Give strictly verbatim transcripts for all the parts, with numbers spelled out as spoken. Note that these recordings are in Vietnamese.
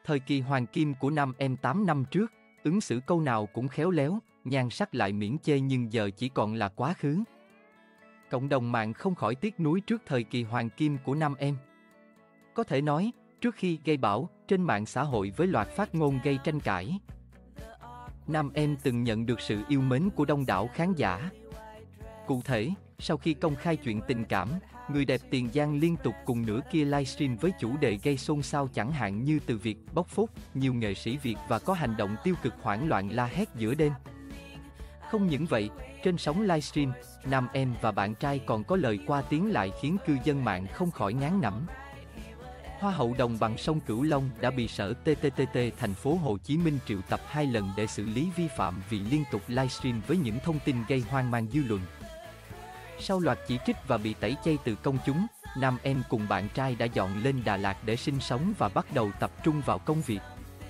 Thời kỳ hoàng kim của nam em tám năm trước, ứng xử câu nào cũng khéo léo, nhan sắc lại miễn chê nhưng giờ chỉ còn là quá khứ. Cộng đồng mạng không khỏi tiếc nuối trước thời kỳ hoàng kim của nam em. Có thể nói, trước khi gây bão, trên mạng xã hội với loạt phát ngôn gây tranh cãi, nam em từng nhận được sự yêu mến của đông đảo khán giả. Cụ thể, sau khi công khai chuyện tình cảm, người đẹp Tiền Giang liên tục cùng nửa kia livestream với chủ đề gây xôn xao chẳng hạn như từ việc bóc phốt, nhiều nghệ sĩ Việt và có hành động tiêu cực hoảng loạn la hét giữa đêm. Không những vậy, trên sóng livestream, nam em và bạn trai còn có lời qua tiếng lại khiến cư dân mạng không khỏi ngán ngẩm. Hoa hậu đồng bằng sông Cửu Long đã bị sở tê tê tê tê thành phố Hồ Chí Minh triệu tập hai lần để xử lý vi phạm vì liên tục livestream với những thông tin gây hoang mang dư luận. Sau loạt chỉ trích và bị tẩy chay từ công chúng, nam em cùng bạn trai đã dọn lên Đà Lạt để sinh sống và bắt đầu tập trung vào công việc.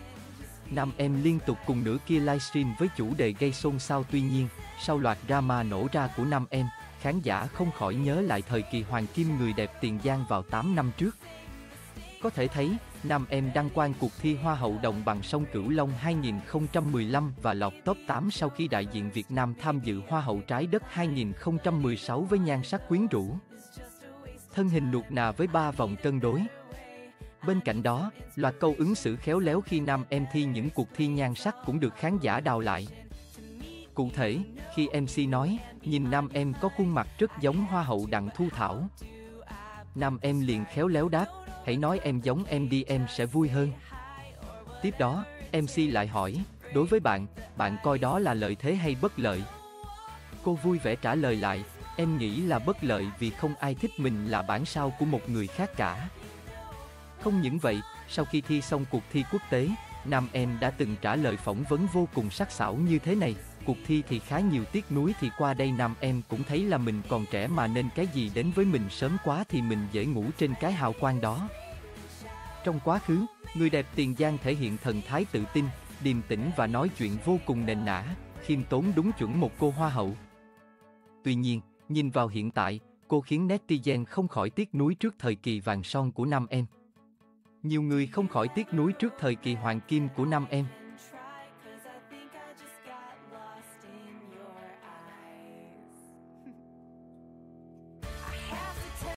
Nam em liên tục cùng nửa kia livestream với chủ đề gây xôn xao, tuy nhiên, sau loạt drama nổ ra của nam em, khán giả không khỏi nhớ lại thời kỳ hoàng kim người đẹp Tiền Giang vào tám năm trước. Có thể thấy, nam em đăng quang cuộc thi Hoa hậu đồng bằng sông Cửu Long hai nghìn không trăm mười lăm và lọt top tám sau khi đại diện Việt Nam tham dự Hoa hậu Trái đất hai nghìn không trăm mười sáu với nhan sắc quyến rũ, thân hình nuột nà với ba vòng cân đối. Bên cạnh đó, loạt câu ứng xử khéo léo khi nam em thi những cuộc thi nhan sắc cũng được khán giả đào lại. Cụ thể, khi em xê nói, nhìn nam em có khuôn mặt rất giống Hoa hậu Đặng Thu Thảo, nam em liền khéo léo đáp, hãy nói em giống em đi em sẽ vui hơn. Tiếp đó, em xê lại hỏi, đối với bạn, bạn coi đó là lợi thế hay bất lợi? Cô vui vẻ trả lời lại, em nghĩ là bất lợi vì không ai thích mình là bản sao của một người khác cả. Không những vậy, sau khi thi xong cuộc thi quốc tế, nam em đã từng trả lời phỏng vấn vô cùng sắc sảo như thế này, cuộc thi thì khá nhiều tiếc nuối thì qua đây nam em cũng thấy là mình còn trẻ mà nên cái gì đến với mình sớm quá thì mình dễ ngủ trên cái hào quang đó. Trong quá khứ, người đẹp Tiền Giang thể hiện thần thái tự tin, điềm tĩnh và nói chuyện vô cùng nền nã, khiêm tốn đúng chuẩn một cô hoa hậu. Tuy nhiên, nhìn vào hiện tại, cô khiến netizen không khỏi tiếc nuối trước thời kỳ vàng son của nam em. Nhiều người không khỏi tiếc nuối trước thời kỳ hoàng kim của nam em.